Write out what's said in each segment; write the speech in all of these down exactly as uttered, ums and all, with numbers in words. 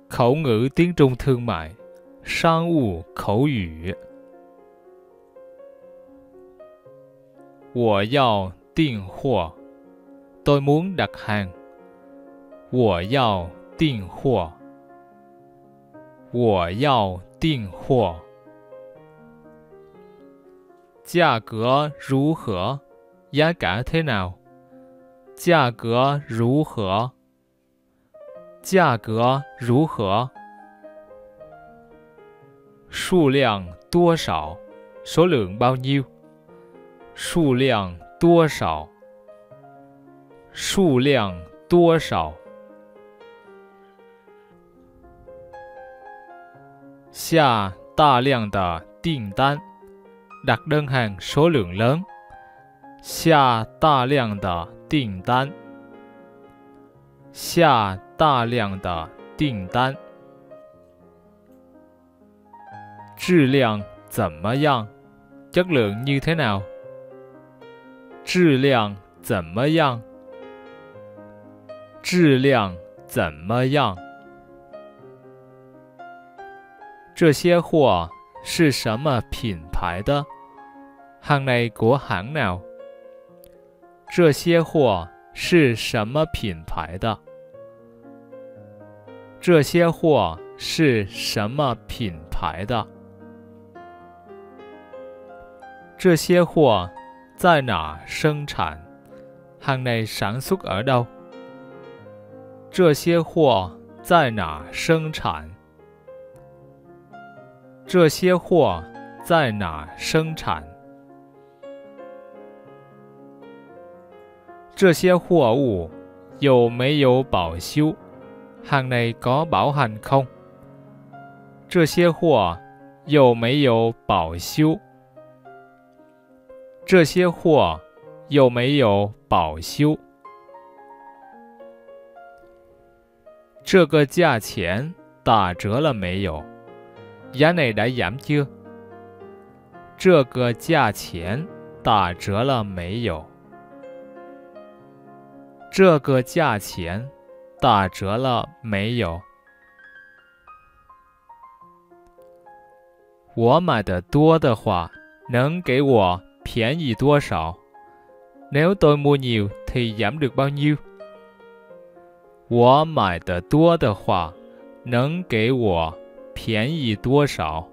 口ngữ tiếng Trung thương mại,商务口语。我要订货 tôi muốn đặt hàng. 我要订货我要订货价格如何 giá cả thế nào? 价格如何价格如何数量多少 số lượng bao nhiêu? 数量多少数量多少下大量的订单 đặt đơn hàng số lượng lớn. 下大量的订单下大量的订单质量怎么样 chất lượng như thế nào? 质量怎么样质量怎么样这些货是什么品牌的 hàng này của hãng nào? 这些货是什么品牌的这些货是什么品牌的这些货在哪生产 hàng này sản xuất ở đâu? 这些货在哪生产这些货在哪生产这些货物有没有保修 hàng này có bảo hành không? 这些货有没有保修这些货有没有保修这个价钱打折了没有 giá này đã giảm chưa? 这个价钱打折了没有这个价钱打折了没有我买的多的话能给我便宜多少 nếu tôi mua nhiều thì giảm được bao nhiêu? 我买的多的话能给我便宜多少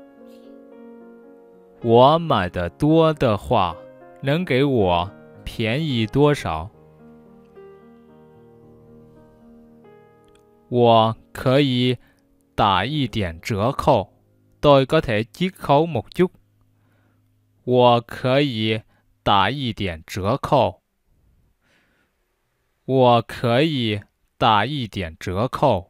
我买的多的话能给我便宜多少我可以打一点折扣 tôi có thể chiết khấu một chút 我可以打一点折扣我可以打一点折扣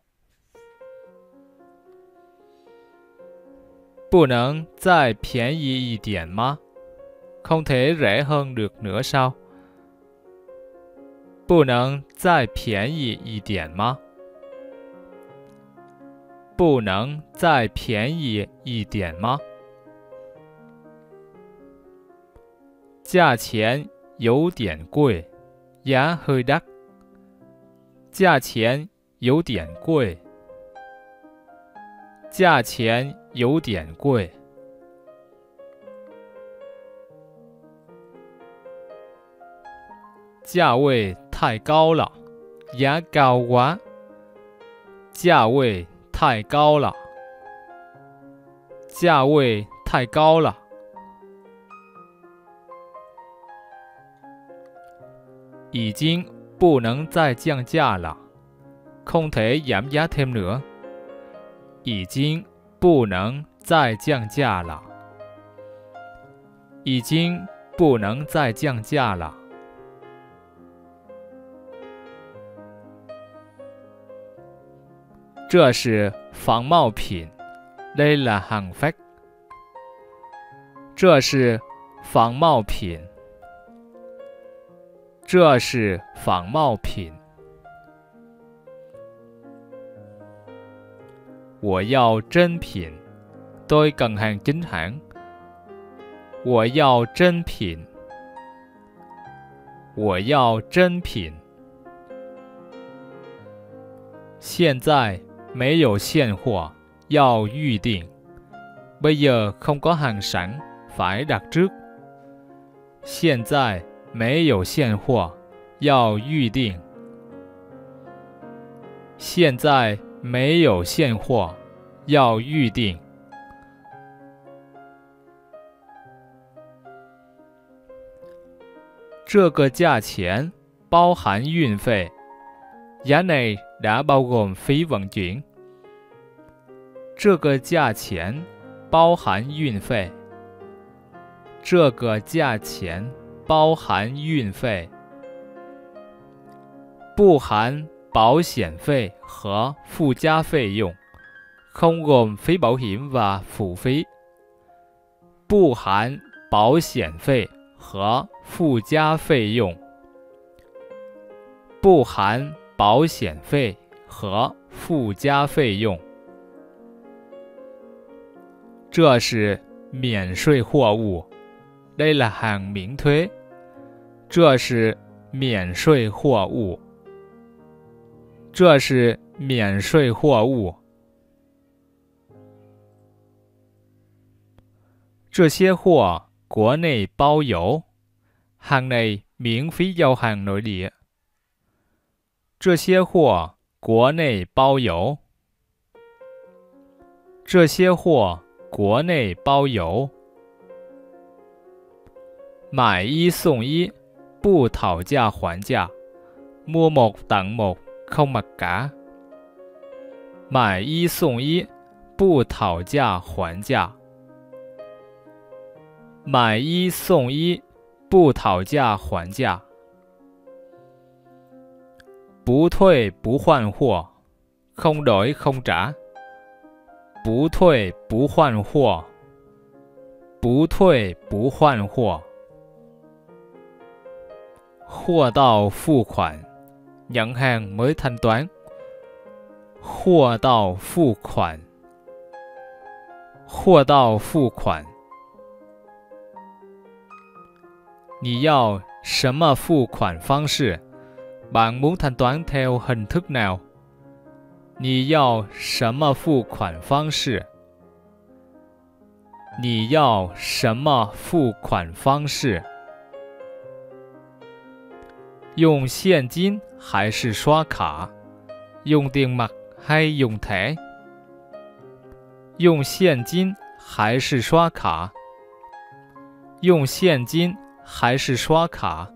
不能再便宜一点吗 không thể rẻ hơn được nữa sao? 不能再便宜一点吗不能再便宜一点吗价钱有点贵 giá hơi đắt 价钱有点贵价钱有点贵价位太高了 giá cao quá 价位太高了价位太高了已经不能再降价了 không thể giảm giá thêm nữa 已经不能再降价了已经不能再降价了这是仿冒品 đây là hàng fake 这是仿冒品这是仿冒品我要真品 tôi cần hàng chính hãng 我要真品我要真品现在没有现货，要预定. Bây giờ không có hàng sẵn, phải đặt trước. 现在没有现货，要预定. 现在没有现货，要预定. 这个价钱包含运费. Giá này đã bao gồm phí vận chuyển. 这个价钱包含运费. 这个价钱包含运费. 不含保险费和附加费用, không gồm phí bảo hiểm và phụ phí. 不含保险费和附加费用. 不含保险费和附加费用. 这是免税货物. Đây là hàng miễn thuế. 这是免税货物. 这是免税货物. 这些货国内包邮. Hàng này miễn phí giao hàng nội địa. 这些货国内包邮. 这些货国内包邮. 买一送一, 不讨价还价. Mua một tặng một, không mặc cả. 买一送一, 不讨价还价. 买一送一, 不讨价还价. 不退不换货, không đổi không trả. 不退不换货. 不退不换货. 货到付款, nhận hàng mới thanh toán. 货到付款. 货到付款. 你要什么付款方式? Bạn muốn thanh toán theo hình thức nào? 你要什么付款方式? 你要什么付款方式? 用现金还是刷卡? Dùng tiền mặt hay dùng thẻ? 用现金还是刷卡? 用现金还是刷卡?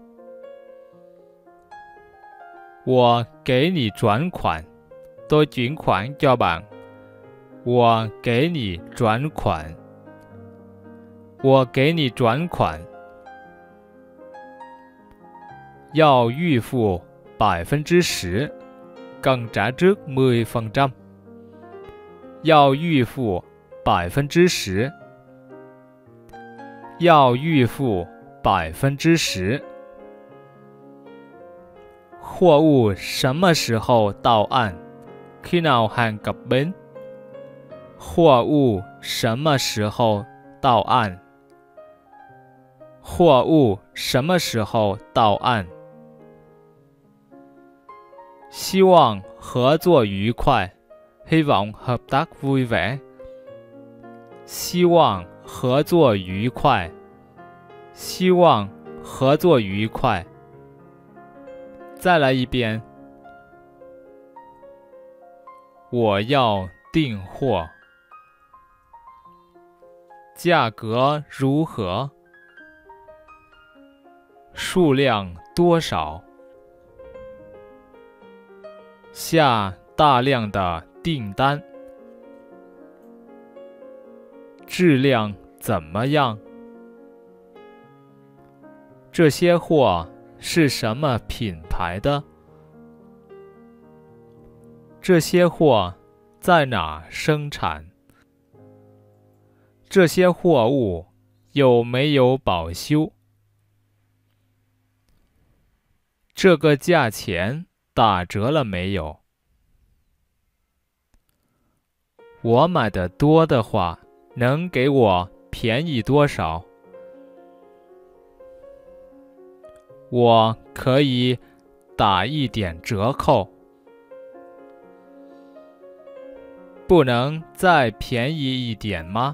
我给你转款. Tôi chuyển khoản cho bạn. 我给你转款. 我给你转款. 要预付百分之十, cần trả trước mười phần trăm. 要预付百分之十. 要预付百分之十. 货物什么时候到岸? Khi nào hàng cập bến? 货物什么时候到岸? 货物什么时候到岸? 希望合作愉快. Hy vọng hợp tác vui vẻ. 希望合作愉快. 希望合作愉快. 再来一遍. 我要订货. 价格如何? 数量多少? 下大量的订单. 质量怎么样? 这些货是什么品牌的？这些货在哪生产？这些货物有没有保修？这个价钱打折了没有？我买的多的话，能给我便宜多少？我可以打一点折扣。 不能再便宜一点吗？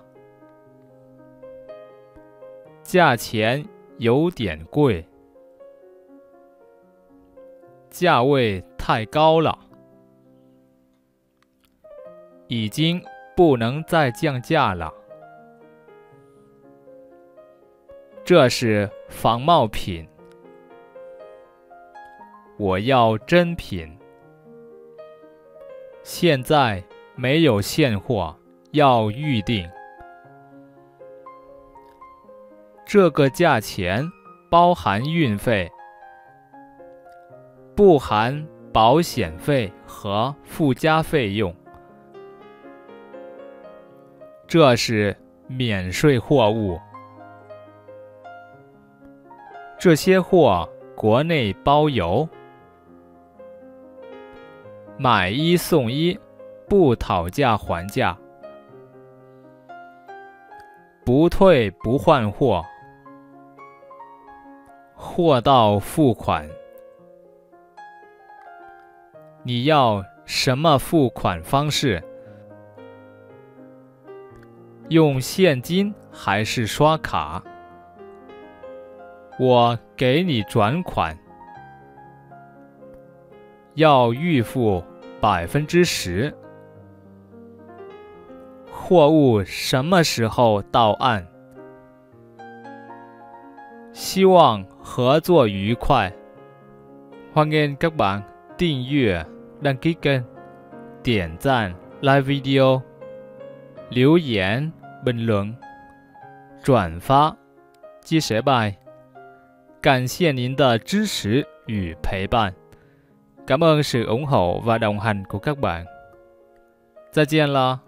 价钱有点贵，价位太高了，已经不能再降价了。这是仿冒品，我要真品。现在没有现货，要预定。这个价钱包含运费，不含保险费和附加费用。这是免税货物。这些货国内包邮，买一送一，不讨价还价，不退不换货，货到付款。你要什么付款方式？用现金还是刷卡？我给你转款，要预付百分之十。货物什么时候到岸？希望合作愉快。欢迎các bạn订阅、đăng ký kênh, 点赞、like video, 留言、bình luận, 转发、chia sẻ bài。感谢您的支持与陪伴，感ơn sự ủng hộ và đồng hành của các bạn。再见了。